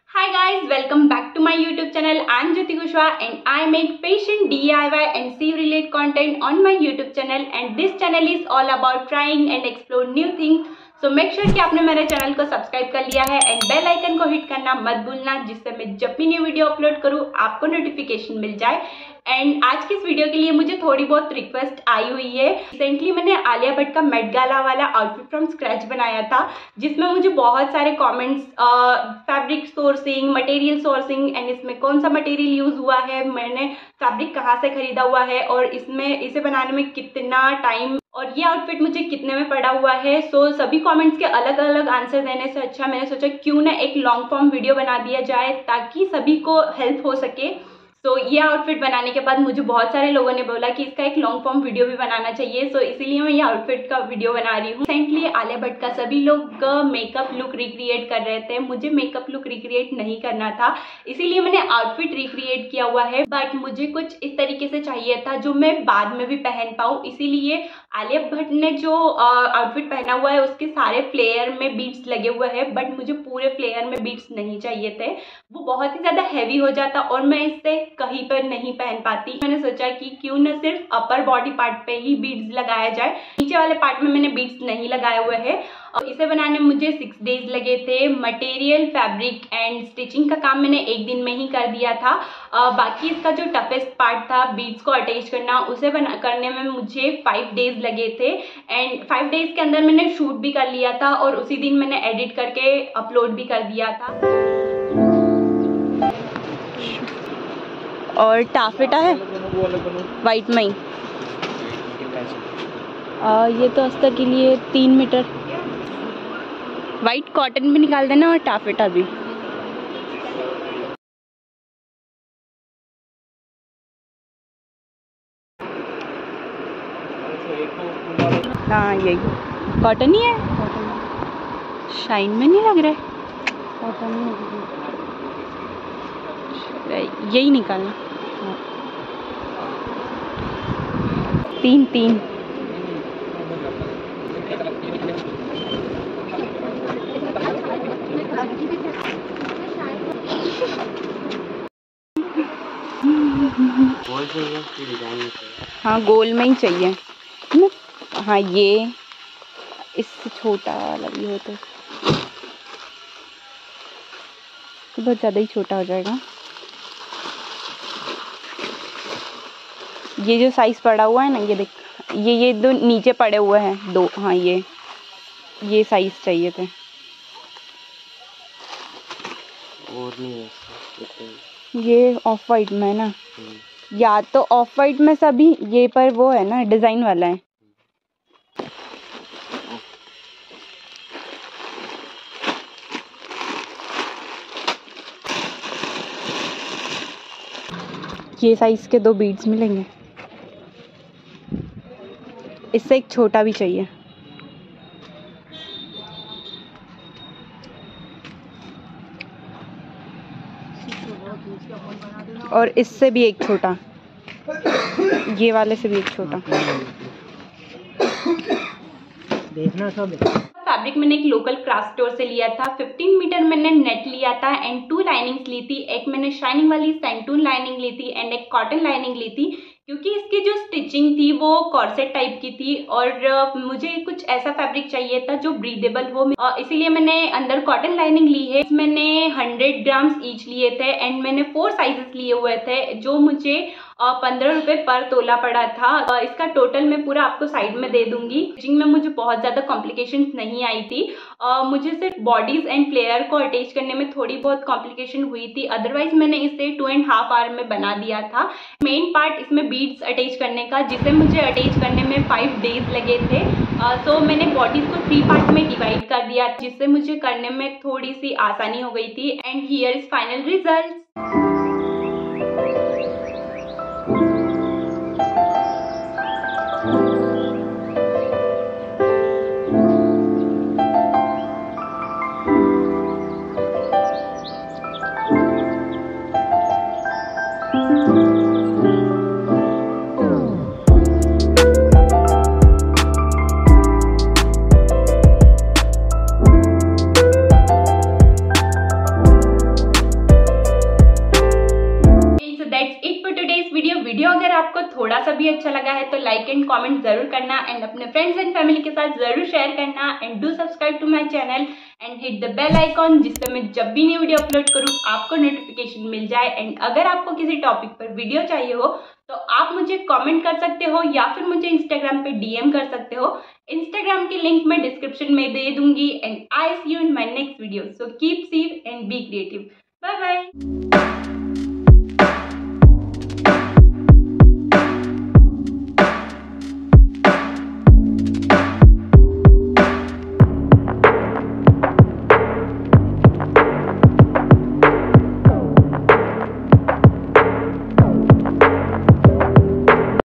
Hi guys, welcome back to my YouTube channel. I am Jyoti Kushwaha and I make fashion, DIY and C related content on my YouTube channel, and this channel is all about trying and explore new things. So make sure कि आपने मेरे channel को subscribe कर लिया है and bell icon को hit करना मत भूलना, जिससे मैं जब भी न्यू वीडियो अपलोड करूँ आपको नोटिफिकेशन मिल जाए। एंड आज की इस वीडियो के लिए मुझे थोड़ी बहुत रिक्वेस्ट आई हुई है। रिसेंटली मैंने आलिया भट्ट का मेट गाला वाला आउटफिट फ्रॉम स्क्रैच बनाया था, जिसमें मुझे बहुत सारे comments fabric sourcing, material sourcing and इसमें कौन सा मटेरियल यूज हुआ है, मैंने फैब्रिक कहाँ से खरीदा हुआ है और इसमें इसे बनाने में कितना टाइम और ये आउटफिट मुझे कितने में पड़ा हुआ है। सो सभी कमेंट्स के अलग अलग आंसर देने से अच्छा मैंने सोचा क्यों ना एक लॉन्ग फॉर्म वीडियो बना दिया जाए ताकि सभी को हेल्प हो सके। तो ये आउटफिट बनाने के बाद मुझे बहुत सारे लोगों ने बोला कि इसका एक लॉन्ग फॉर्म वीडियो भी बनाना चाहिए, सो इसीलिए मैं ये आउटफिट का वीडियो बना रही हूँ। रिसेंटली आलिया भट्ट का सभी लोग मेकअप लुक रिक्रिएट कर रहे थे, मुझे मेकअप लुक रिक्रिएट नहीं करना था, इसीलिए मैंने आउटफिट रिक्रिएट किया हुआ है। बट मुझे कुछ इस तरीके से चाहिए था जो मैं बाद में भी पहन पाऊँ, इसीलिए आलिया भट्ट ने जो आउटफिट पहना हुआ है उसके सारे फ्लेयर में बीड्स लगे हुए हैं, बट मुझे पूरे फ्लेयर में बीड्स नहीं चाहिए थे, वो बहुत ही ज़्यादा हैवी हो जाता और मैं इससे कहीं पर नहीं पहन पाती। मैंने सोचा कि क्यों न सिर्फ अपर बॉडी पार्ट पे ही बीड्स लगाया जाए, नीचे वाले पार्ट में मैंने बीड्स नहीं लगाए हुए हैं। और इसे बनाने में मुझे 6 डेज लगे थे। मटेरियल, फैब्रिक एंड स्टिचिंग का काम मैंने एक दिन में ही कर दिया था। बाकी इसका जो टफेस्ट पार्ट था बीड्स को अटैच करना, उसे करने में मुझे 5 डेज लगे थे एंड 5 डेज के अंदर मैंने शूट भी कर लिया था और उसी दिन मैंने एडिट करके अपलोड भी कर दिया था। और टाफेटा है वाइट में ही, ये तो अस्तर के लिए 3 मीटर। वाइट कॉटन भी निकाल देना और टाफेटा भी। हाँ यही कॉटन ही है, शाइन में नहीं लग रहा है, यही निकालना। 3 गोल चाहिए कि डिजाइन में चाहिए? हाँ गोल में ही चाहिए। हाँ ये इससे छोटा वाला भी हो तो बहुत ज़्यादा ही छोटा हो जाएगा। ये जो साइज पड़ा हुआ है ना, ये देख, ये दो नीचे पड़े हुए हैं 2। हाँ ये साइज चाहिए थे। और नहीं है ये ऑफ वाइट में है ना, या तो ऑफ वाइट में सभी, ये पर वो है ना डिजाइन वाला है। ये साइज के 2 बीड्स मिलेंगे, इससे एक छोटा भी चाहिए। और इससे भी एक छोटा, ये वाले से भी एक छोटा। देखना सब फैब्रिक मैंने एक लोकल क्राफ्ट स्टोर से लिया था। 15 मीटर मैंने नेट लिया था एंड 2 लाइनिंग्स ली थी। एक मैंने शाइनिंग वाली सेंटून लाइनिंग ली थी एंड एक कॉटन लाइनिंग ली थी, क्योंकि इसकी जो स्टिचिंग थी वो कॉर्सेट टाइप की थी और मुझे कुछ ऐसा फैब्रिक चाहिए था जो ब्रीदेबल हो, इसीलिए मैंने अंदर कॉटन लाइनिंग ली है। मैंने 100 ग्राम्स ईच लिए थे एंड मैंने 4 साइजेस लिए हुए थे, जो मुझे 15 रुपये पर तोला पड़ा था। इसका टोटल मैं पूरा आपको साइड में दे दूंगी। स्टिचिंग में मुझे बहुत ज़्यादा कॉम्प्लिकेशंस नहीं आई थी, मुझे सिर्फ बॉडीज एंड फ्लेयर को अटैच करने में थोड़ी बहुत कॉम्प्लिकेशन हुई थी, अदरवाइज मैंने इसे 2.5 आवर में बना दिया था। मेन पार्ट इसमें बीड्स अटैच करने का, जिसे मुझे अटैच करने में 5 डेज लगे थे। तो मैंने बॉडीज को 3 पार्ट में डिवाइड कर दिया, जिससे मुझे करने में थोड़ी सी आसानी हो गई थी। And here is final result. अगर आपको थोड़ा सा भी अच्छा लगा है तो लाइक एंड कमेंट जरूर करना एंड अपने फ्रेंड्स एंड फैमिली के साथ जरूर शेयर करना and do subscribe to my channel and hit the bell icon, जिससे मैं जब भी न्यू वीडियो अपलोड करूँ आपको नोटिफिकेशन मिल जाए। एंड अगर आपको किसी टॉपिक पर वीडियो चाहिए हो तो आप मुझे कमेंट कर सकते हो या फिर मुझे इंस्टाग्राम पे डीएम कर सकते हो। इंस्टाग्राम की लिंक मैं डिस्क्रिप्शन में दे दूंगी and I see you in my next video. So keep safe and be creative. Bye bye.